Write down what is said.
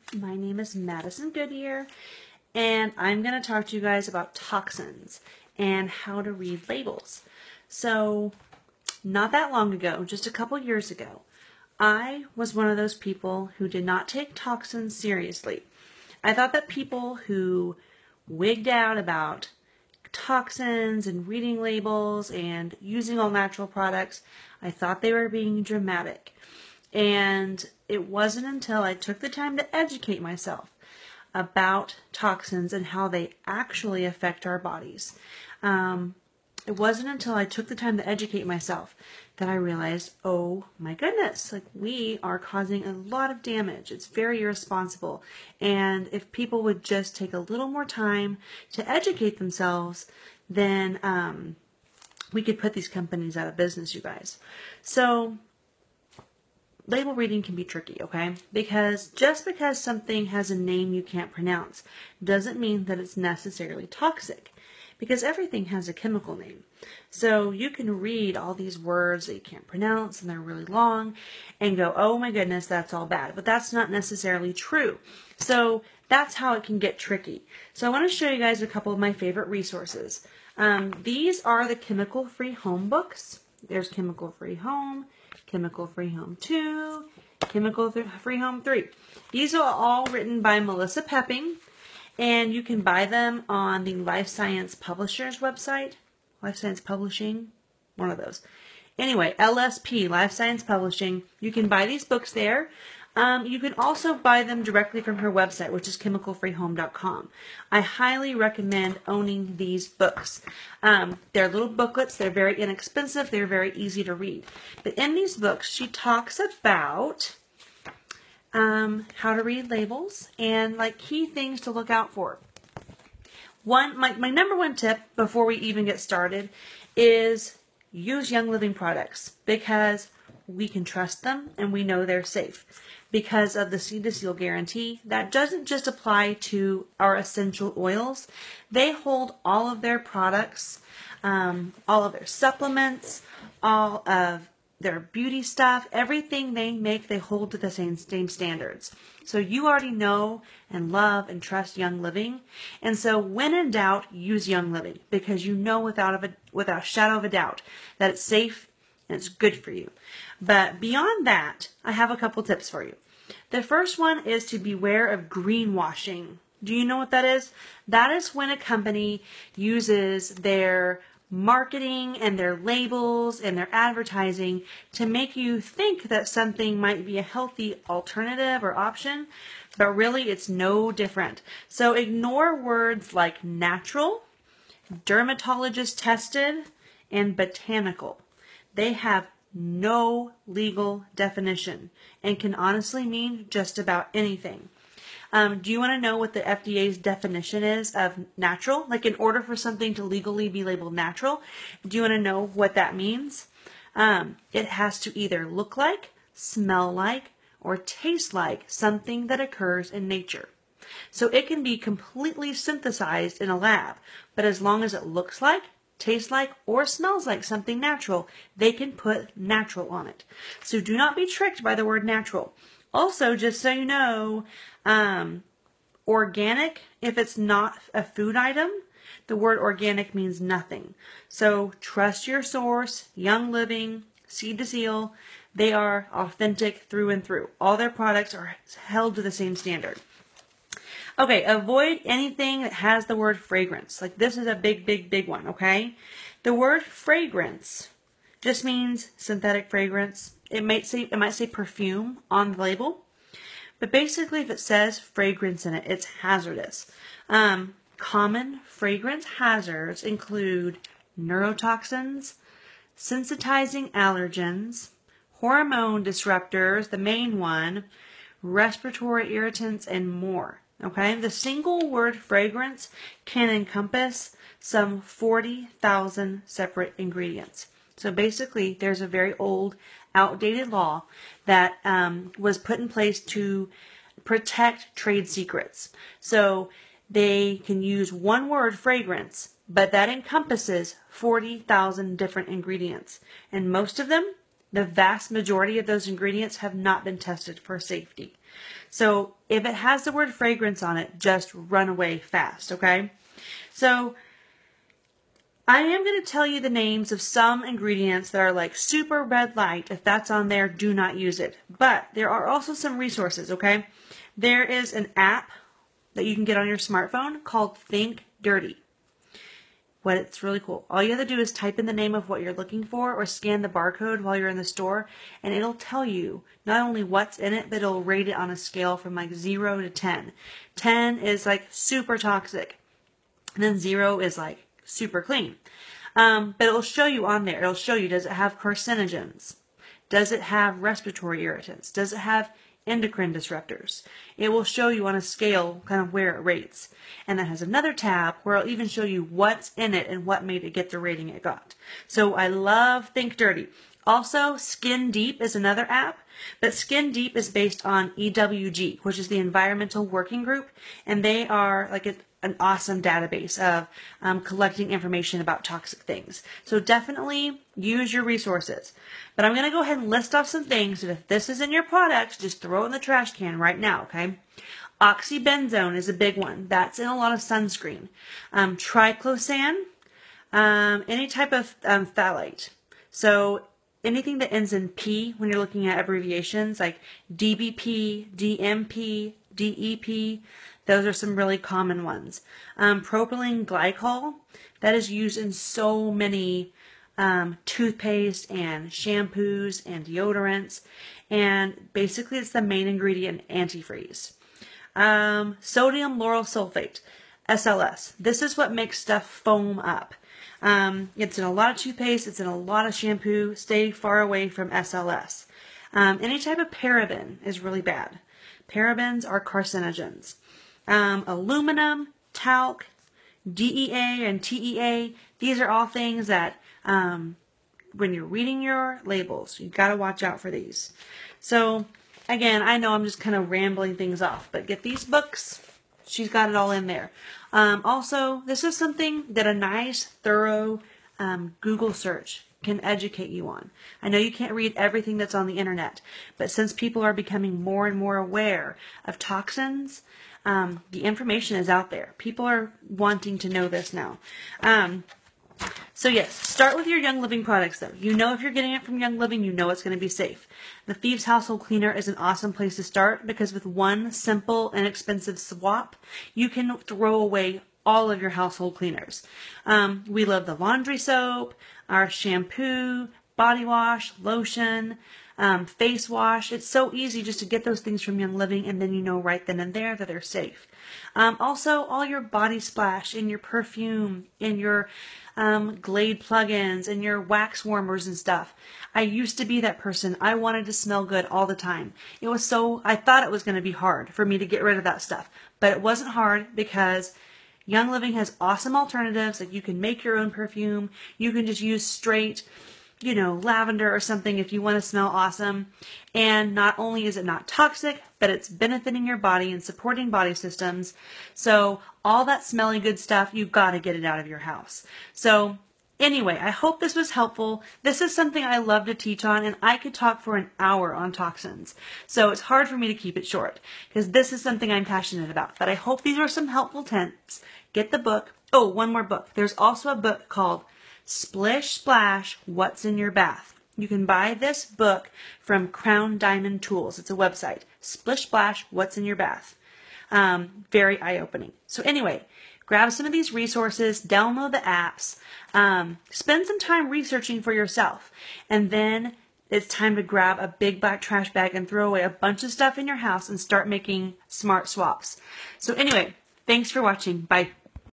My name is Madison Goodyear, and I'm going to talk to you guys about toxins and how to read labels. So, not that long ago, just a couple years ago, I was one of those people who did not take toxins seriously. I thought that people who wigged out about toxins and reading labels and using all natural products, I thought they were being dramatic. And it wasn't until I took the time to educate myself about toxins and how they actually affect our bodies. It wasn't until I took the time to educate myself that I realized, oh my goodness, like we are causing a lot of damage. It's very irresponsible. And if people would just take a little more time to educate themselves, then we could put these companies out of business, you guys. So label reading can be tricky, okay? Because just because something has a name you can't pronounce doesn't mean that it's necessarily toxic, because everything has a chemical name. So you can read all these words that you can't pronounce and they're really long and go, oh my goodness, that's all bad. But that's not necessarily true. So that's how it can get tricky. So I want to show you guys a couple of my favorite resources. These are the Chemical Free Home books. There's Chemical Free Home, Chemical Free Home 2, Chemical Free Home 3. These are all written by Melissa Pepping, and you can buy them on the Life Science Publishers website. Life Science Publishing, one of those. Anyway, LSP, Life Science Publishing. You can buy these books there. You can also buy them directly from her website, which is chemicalfreehome.com. I highly recommend owning these books. They're little booklets. They're very inexpensive. They're very easy to read. But in these books, she talks about how to read labels and like key things to look out for. My number one tip before we even get started is use Young Living products because we can trust them and we know they're safe because of the Seed to Seal guarantee. That doesn't just apply to our essential oils. They hold all of their products, all of their supplements, all of their beauty stuff, everything they make, they hold to the same standards. So you already know and love and trust Young Living. And so when in doubt, use Young Living because you know without a shadow of a doubt that it's safe and it's good for you. But beyond that, I have a couple tips for you. The first one is to beware of greenwashing. Do you know what that is? That is when a company uses their marketing and their labels and their advertising to make you think that something might be a healthy alternative or option, but really it's no different. So ignore words like natural, dermatologist tested, and botanical. They have no legal definition and can honestly mean just about anything. Do you want to know what the FDA's definition is of natural? Like in order for something to legally be labeled natural, do you want to know what that means? It has to either look like, smell like, or taste like something that occurs in nature. So it can be completely synthesized in a lab, but as long as it looks like, tastes like, or smells like something natural, they can put natural on it. So do not be tricked by the word natural. Also, just so you know, organic, if it's not a food item, the word organic means nothing. So trust your source, Young Living, Seed to Seal, they are authentic through and through. All their products are held to the same standard. Okay, avoid anything that has the word fragrance. Like this is a big one, okay? The word fragrance just means synthetic fragrance. It might say perfume on the label, but basically if it says fragrance in it, it's hazardous. Common fragrance hazards include neurotoxins, sensitizing allergens, hormone disruptors, the main one, respiratory irritants, and more. Okay, the single word fragrance can encompass some 40,000 separate ingredients. So basically, there's a very old, outdated law that was put in place to protect trade secrets. So they can use one word, fragrance, but that encompasses 40,000 different ingredients. And most of them, the vast majority of those ingredients have not been tested for safety. So if it has the word fragrance on it, just run away fast, okay? So I am going to tell you the names of some ingredients that are like super red light. If that's on there, do not use it. But there are also some resources, okay? There is an app that you can get on your smartphone called Think Dirty. But it's really cool. All you have to do is type in the name of what you're looking for or scan the barcode while you're in the store, and it'll tell you not only what's in it, but it'll rate it on a scale from like 0 to 10. 10 is like super toxic, and then 0 is like super clean. But it'll show you on there. It'll show you, does it have carcinogens? Does it have respiratory irritants? Does it have endocrine disruptors? It will show you on a scale kind of where it rates. And that has another tab where it'll even show you what's in it and what made it get the rating it got. So I love Think Dirty. Also, Skin Deep is another app, but Skin Deep is based on EWG, which is the Environmental Working Group, and they are like an awesome database of collecting information about toxic things. So definitely use your resources. But I'm going to go ahead and list off some things that if this is in your products, just throw it in the trash can right now, okay? Oxybenzone is a big one. That's in a lot of sunscreen. Triclosan, any type of phthalate. So anything that ends in P when you're looking at abbreviations like DBP, DMP, DEP, those are some really common ones. Propylene glycol, that is used in so many toothpaste and shampoos and deodorants, and basically it's the main ingredient in antifreeze. Sodium lauryl sulfate, SLS. This is what makes stuff foam up. It's in a lot of toothpaste, it's in a lot of shampoo. Stay far away from SLS. Any type of paraben is really bad. Parabens are carcinogens. Aluminum, talc, DEA, and TEA, these are all things that when you're reading your labels, you've got to watch out for these. So again, I know I'm just kind of rambling things off, but get these books. She's got it all in there. Also, this is something that a nice, thorough Google search can educate you on. I know you can't read everything that's on the internet, but since people are becoming more and more aware of toxins, the information is out there. People are wanting to know this now. So yes, start with your Young Living products though. You know if you're getting it from Young Living, you know it's going to be safe. The Thieves Household Cleaner is an awesome place to start because with one simple, inexpensive swap, you can throw away all of your household cleaners. We love the laundry soap, our shampoo, body wash, lotion, face wash. It's so easy just to get those things from Young Living, and then you know right then and there that they're safe. Also, all your body splash in your perfume, in your Glade plugins, and your wax warmers and stuff. I used to be that person. I wanted to smell good all the time. I thought it was going to be hard for me to get rid of that stuff, but it wasn't hard because Young Living has awesome alternatives. Like you can make your own perfume. You can just use straight, lavender or something if you want to smell awesome. And not only is it not toxic, but it's benefiting your body and supporting body systems. So all that smelly good stuff, you've got to get it out of your house. So anyway, I hope this was helpful. This is something I love to teach on, and I could talk for an hour on toxins. So it's hard for me to keep it short because this is something I'm passionate about. But I hope these are some helpful tips. Get the book. Oh, one more book. There's also a book called Splish Splash, What's in Your Bath. You can buy this book from Crown Diamond Tools. It's a website. Splish Splash, What's in Your Bath. Very eye-opening. So anyway, grab some of these resources, download the apps, spend some time researching for yourself, and then it's time to grab a big black trash bag and throw away a bunch of stuff in your house and start making smart swaps. So anyway, thanks for watching. Bye.